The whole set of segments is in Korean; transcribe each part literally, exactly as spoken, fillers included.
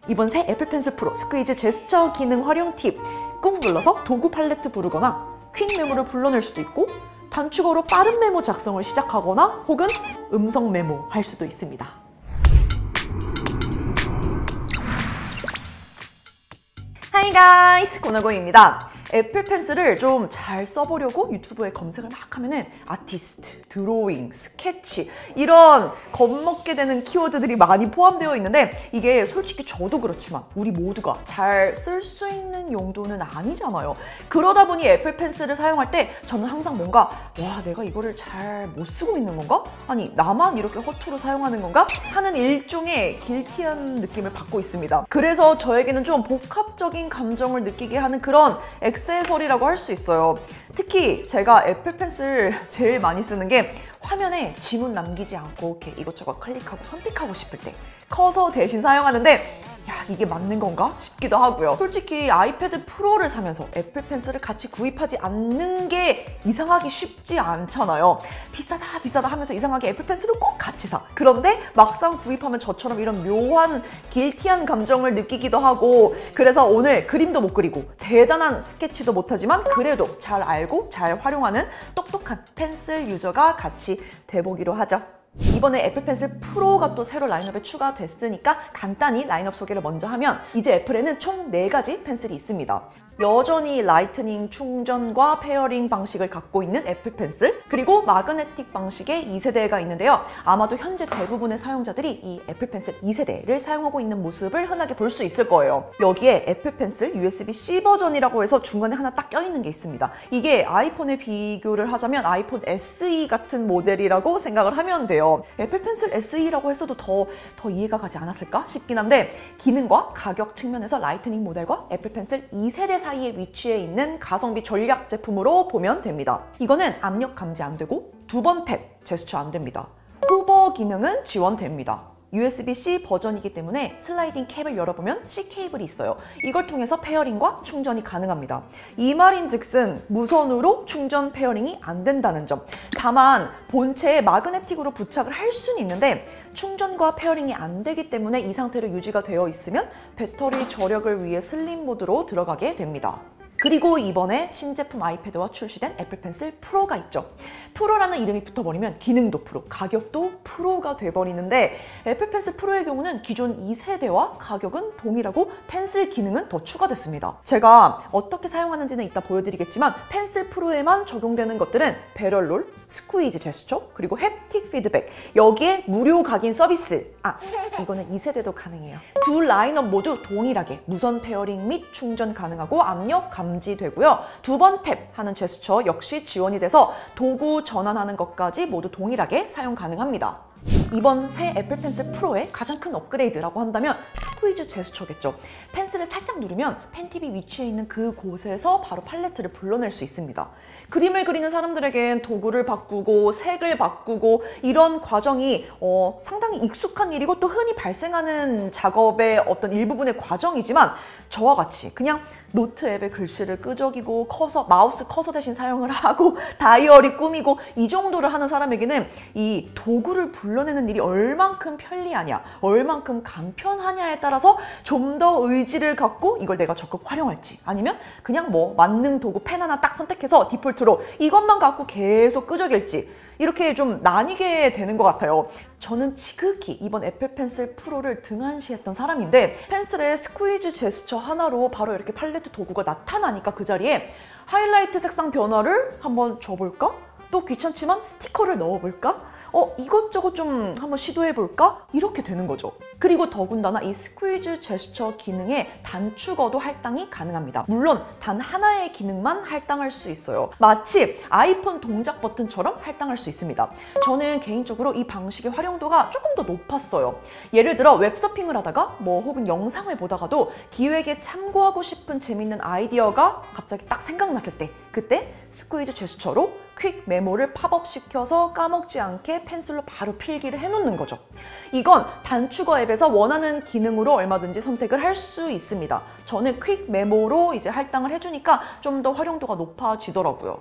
이번 새 애플 펜슬 프로 스퀴즈 제스처 기능 활용 팁. 꾹 눌러서 도구 팔레트 부르거나 퀵 메모를 불러낼 수도 있고, 단축어로 빠른 메모 작성을 시작하거나 혹은 음성 메모 할 수도 있습니다. 하이 가이스, 고나고입니다. 애플 펜슬을 좀 잘 써보려고 유튜브에 검색을 막 하면은 아티스트, 드로잉, 스케치 이런 겁먹게 되는 키워드들이 많이 포함되어 있는데, 이게 솔직히 저도 그렇지만 우리 모두가 잘 쓸 수 있는 용도는 아니잖아요. 그러다 보니 애플 펜슬을 사용할 때 저는 항상 뭔가 와, 내가 이거를 잘 못 쓰고 있는 건가? 아니, 나만 이렇게 허투루 사용하는 건가? 하는 일종의 길티한 느낌을 받고 있습니다. 그래서 저에게는 좀 복합적인 감정을 느끼게 하는 그런 액세서리라고 할 수 있어요. 특히 제가 애플 펜슬 제일 많이 쓰는 게 화면에 지문 남기지 않고 이렇게 이것저것 클릭하고 선택하고 싶을 때 커서 대신 사용하는데, 야, 이게 맞는 건가 싶기도 하고요. 솔직히 아이패드 프로를 사면서 애플 펜슬을 같이 구입하지 않는 게 이상하기 쉽지 않잖아요. 비싸다 비싸다 하면서 이상하게 애플 펜슬을 꼭 같이 사. 그런데 막상 구입하면 저처럼 이런 묘한 길티한 감정을 느끼기도 하고, 그래서 오늘 그림도 못 그리고 대단한 스케치도 못하지만 그래도 잘 알고 잘 활용하는 똑똑한 펜슬 유저가 같이 돼보기로 하죠. 이번에 애플 펜슬 프로가 또 새로 라인업에 추가됐으니까 간단히 라인업 소개를 먼저 하면, 이제 애플에는 총 네 가지 펜슬이 있습니다. 여전히 라이트닝 충전과 페어링 방식을 갖고 있는 애플 펜슬, 그리고 마그네틱 방식의 이 세대가 있는데요. 아마도 현재 대부분의 사용자들이 이 애플 펜슬 이 세대를 사용하고 있는 모습을 흔하게 볼 수 있을 거예요. 여기에 애플 펜슬 유에스비 씨 버전이라고 해서 중간에 하나 딱 껴있는 게 있습니다. 이게 아이폰에 비교를 하자면 아이폰 에스이 같은 모델이라고 생각을 하면 돼요. 애플 펜슬 에스이라고 했어도 더, 더 이해가 가지 않았을까 싶긴 한데, 기능과 가격 측면에서 라이트닝 모델과 애플 펜슬 이 세대 사이에 위치해 있는 가성비 전략 제품으로 보면 됩니다. 이거는 압력 감지 안 되고 두 번 탭 제스처 안 됩니다. 호버 기능은 지원됩니다. 유에스비 씨 버전이기 때문에 슬라이딩 캡을 열어보면 C 케이블이 있어요. 이걸 통해서 페어링과 충전이 가능합니다. 이 말인 즉슨 무선으로 충전 페어링이 안 된다는 점. 다만 본체에 마그네틱으로 부착을 할 수는 있는데 충전과 페어링이 안 되기 때문에 이 상태로 유지가 되어 있으면 배터리 절약을 위해 슬림 모드로 들어가게 됩니다. 그리고 이번에 신제품 아이패드와 출시된 애플 펜슬 프로가 있죠. 프로라는 이름이 붙어버리면 기능도 프로, 가격도 프로가 돼버리는데, 애플 펜슬 프로의 경우는 기존 이 세대와 가격은 동일하고 펜슬 기능은 더 추가됐습니다. 제가 어떻게 사용하는지는 이따 보여드리겠지만, 펜슬 프로에만 적용되는 것들은 배럴롤, 스퀴즈 제스처, 그리고 햅틱 피드백, 여기에 무료 각인 서비스. 아, 이거는 이 세대도 가능해요. 두 라인업 모두 동일하게 무선 페어링 및 충전 가능하고 압력 감지되고요. 두 번 탭 하는 제스처 역시 지원이 돼서 도구 전환하는 것까지 모두 동일하게 사용 가능합니다. 이번 새 애플 펜슬 프로의 가장 큰 업그레이드라고 한다면 스퀴즈 제스처겠죠. 펜슬을 살짝 누르면 펜팁이 위치해 있는 그곳에서 바로 팔레트를 불러낼 수 있습니다. 그림을 그리는 사람들에겐 도구를 바꾸고 색을 바꾸고 이런 과정이 어, 상당히 익숙한 일이고 또 흔히 발생하는 작업의 어떤 일부분의 과정이지만, 저와 같이 그냥 노트 앱에 글씨를 끄적이고 커서, 마우스 커서 대신 사용을 하고 다이어리 꾸미고 이 정도를 하는 사람에게는 이 도구를 불러내는 일이 얼만큼 편리하냐, 얼만큼 간편하냐에 따라서 좀 더 의지를 갖고 이걸 내가 적극 활용할지, 아니면 그냥 뭐 만능 도구 펜 하나 딱 선택해서 디폴트로 이것만 갖고 계속 끄적일지, 이렇게 좀 나뉘게 되는 것 같아요. 저는 지극히 이번 애플 펜슬 프로를 등한시했던 사람인데, 펜슬의 스퀴즈 제스처 하나로 바로 이렇게 팔레트 도구가 나타나니까 그 자리에 하이라이트 색상 변화를 한번 줘볼까? 또 귀찮지만 스티커를 넣어볼까? 어, 이것저것 좀 한번 시도해볼까? 이렇게 되는 거죠. 그리고 더군다나 이 스퀴즈 제스처 기능에 단축어도 할당이 가능합니다. 물론 단 하나의 기능만 할당할 수 있어요. 마치 아이폰 동작 버튼처럼 할당할 수 있습니다. 저는 개인적으로 이 방식의 활용도가 조금 더 높았어요. 예를 들어 웹서핑을 하다가 뭐 혹은 영상을 보다가도 기획에 참고하고 싶은 재밌는 아이디어가 갑자기 딱 생각났을 때, 그때 스퀴즈 제스처로 퀵 메모를 팝업시켜서 까먹지 않게 펜슬로 바로 필기를 해놓는 거죠. 이건 단축어 앱에서 원하는 기능으로 얼마든지 선택을 할 수 있습니다. 저는 퀵 메모로 이제 할당을 해주니까 좀 더 활용도가 높아지더라고요.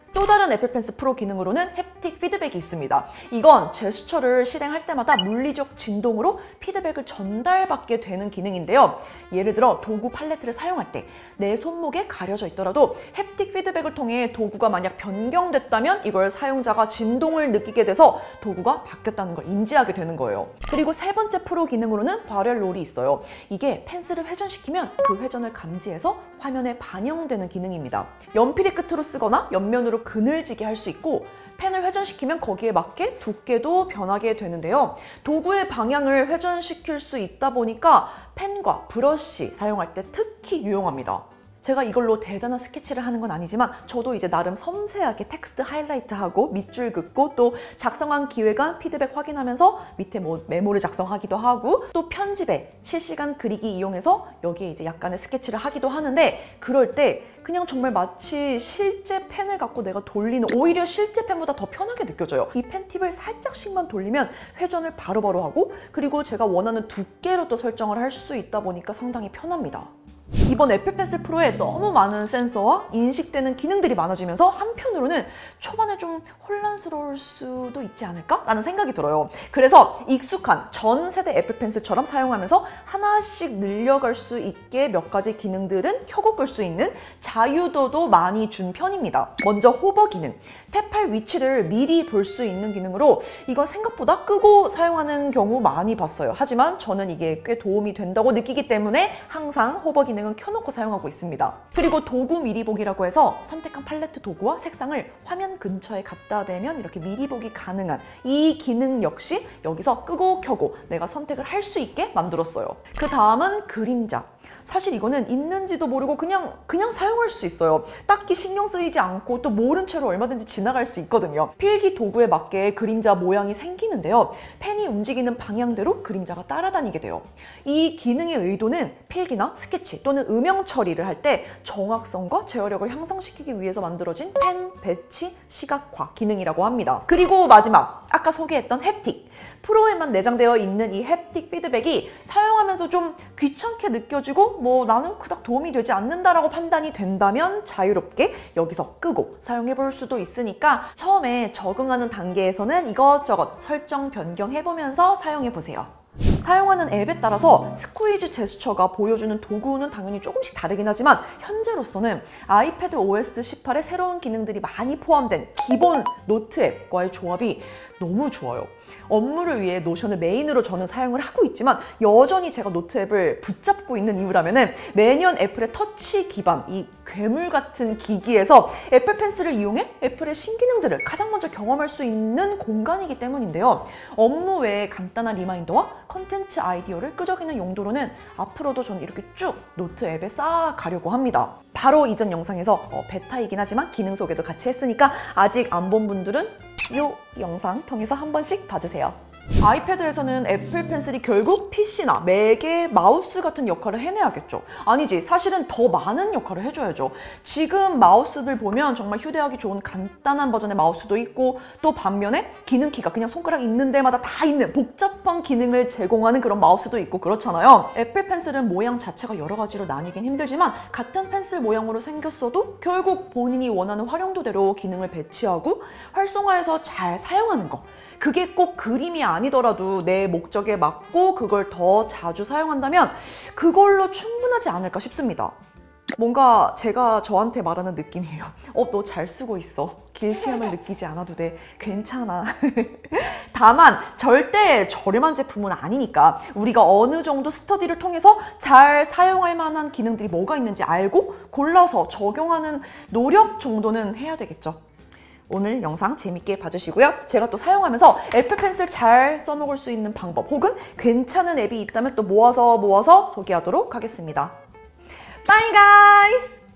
또 다른 애플 펜슬 프로 기능으로는 햅틱 피드백이 있습니다. 이건 제스처를 실행할 때마다 물리적 진동으로 피드백을 전달받게 되는 기능인데요. 예를 들어 도구 팔레트를 사용할 때 내 손목에 가려져 있더라도 햅틱 피드백을 통해 도구가 만약 변경됐다면 이걸 사용자가 진동을 느끼게 돼서 도구가 바뀌었다는 걸 인지하게 되는 거예요. 그리고 세 번째 프로 기능으로는 발열 롤이 있어요. 이게 펜슬을 회전시키면 그 회전을 감지해서 화면에 반영되는 기능입니다. 연필의 끝으로 쓰거나 옆면으로 그늘지게 할 수 있고 펜을 회전시키면 거기에 맞게 두께도 변하게 되는데요. 도구의 방향을 회전시킬 수 있다 보니까 펜과 브러쉬 사용할 때 특히 유용합니다. 제가 이걸로 대단한 스케치를 하는 건 아니지만 저도 이제 나름 섬세하게 텍스트 하이라이트하고 밑줄 긋고 또 작성한 기획안 피드백 확인하면서 밑에 뭐 메모를 작성하기도 하고 또 편집에 실시간 그리기 이용해서 여기에 이제 약간의 스케치를 하기도 하는데 그럴 때 그냥 정말 마치 실제 펜을 갖고 내가 돌리는 오히려 실제 펜보다 더 편하게 느껴져요. 이 펜 팁을 살짝씩만 돌리면 회전을 바로바로 하고 그리고 제가 원하는 두께로 또 설정을 할 수 있다 보니까 상당히 편합니다. 이번 애플 펜슬 프로에 너무 많은 센서와 인식되는 기능들이 많아지면서 한편으로는 초반에 좀 혼란스러울 수도 있지 않을까? 라는 생각이 들어요. 그래서 익숙한 전 세대 애플 펜슬처럼 사용하면서 하나씩 늘려갈 수 있게 몇 가지 기능들은 켜고 끌 수 있는 자유도도 많이 준 편입니다. 먼저 호버 기능. 탭할 위치를 미리 볼 수 있는 기능으로 이건 생각보다 끄고 사용하는 경우 많이 봤어요. 하지만 저는 이게 꽤 도움이 된다고 느끼기 때문에 항상 호버 기능 기능은 켜놓고 사용하고 있습니다. 그리고 도구 미리 보기라고 해서 선택한 팔레트 도구와 색상을 화면 근처에 갖다 대면 이렇게 미리 보기 가능한 이 기능 역시 여기서 끄고 켜고 내가 선택을 할 수 있게 만들었어요. 그 다음은 그림자. 사실 이거는 있는지도 모르고 그냥 그냥 사용할 수 있어요. 딱히 신경 쓰이지 않고 또 모른 채로 얼마든지 지나갈 수 있거든요. 필기 도구에 맞게 그림자 모양이 생기는데요. 펜이 움직이는 방향대로 그림자가 따라다니게 돼요. 이 기능의 의도는 필기나 스케치 또는 음영 처리를 할 때 정확성과 제어력을 향상시키기 위해서 만들어진 펜 배치 시각화 기능이라고 합니다. 그리고 마지막 아까 소개했던 햅틱. 프로에만 내장되어 있는 이 햅틱 피드백이 사용하면서 좀 귀찮게 느껴지고 뭐 나는 그닥 도움이 되지 않는다라고 판단이 된다면 자유롭게 여기서 끄고 사용해 볼 수도 있으니까 처음에 적응하는 단계에서는 이것저것 설정 변경해보면서 사용해 보세요. 사용하는 앱에 따라서 스퀴즈 제스처가 보여주는 도구는 당연히 조금씩 다르긴 하지만 현재로서는 아이패드 오에스 십팔에 새로운 기능들이 많이 포함된 기본 노트 앱과의 조합이 너무 좋아요. 업무를 위해 노션을 메인으로 저는 사용을 하고 있지만 여전히 제가 노트 앱을 붙잡고 있는 이유라면은 매년 애플의 터치 기반 이 괴물 같은 기기에서 애플 펜슬을 이용해 애플의 신기능들을 가장 먼저 경험할 수 있는 공간이기 때문인데요. 업무 외에 간단한 리마인더와 컨텐츠 아이디어를 끄적이는 용도로는 앞으로도 저는 이렇게 쭉 노트 앱에 쌓아가려고 합니다. 바로 이전 영상에서 어, 베타이긴 하지만 기능 소개도 같이 했으니까 아직 안 본 분들은 이 영상 통해서 한 번씩 봐주세요. 아이패드에서는 애플 펜슬이 결국 피씨나 맥의 마우스 같은 역할을 해내야겠죠. 아니지, 사실은 더 많은 역할을 해줘야죠. 지금 마우스들 보면 정말 휴대하기 좋은 간단한 버전의 마우스도 있고 또 반면에 기능키가 그냥 손가락 있는 데마다 다 있는 복잡한 기능을 제공하는 그런 마우스도 있고 그렇잖아요. 애플 펜슬은 모양 자체가 여러 가지로 나뉘긴 힘들지만 같은 펜슬 모양으로 생겼어도 결국 본인이 원하는 활용도대로 기능을 배치하고 활성화해서 잘 사용하는 거. 그게 꼭 그림이 아니더라도 내 목적에 맞고 그걸 더 자주 사용한다면 그걸로 충분하지 않을까 싶습니다. 뭔가 제가 저한테 말하는 느낌이에요. 어, 너 잘 쓰고 있어. 길티함을 느끼지 않아도 돼. 괜찮아. 다만 절대 저렴한 제품은 아니니까 우리가 어느 정도 스터디를 통해서 잘 사용할 만한 기능들이 뭐가 있는지 알고 골라서 적용하는 노력 정도는 해야 되겠죠. 오늘 영상 재밌게 봐주시고요. 제가 또 사용하면서 애플 펜슬 잘 써먹을 수 있는 방법 혹은 괜찮은 앱이 있다면 또 모아서 모아서 소개하도록 하겠습니다. Bye guys!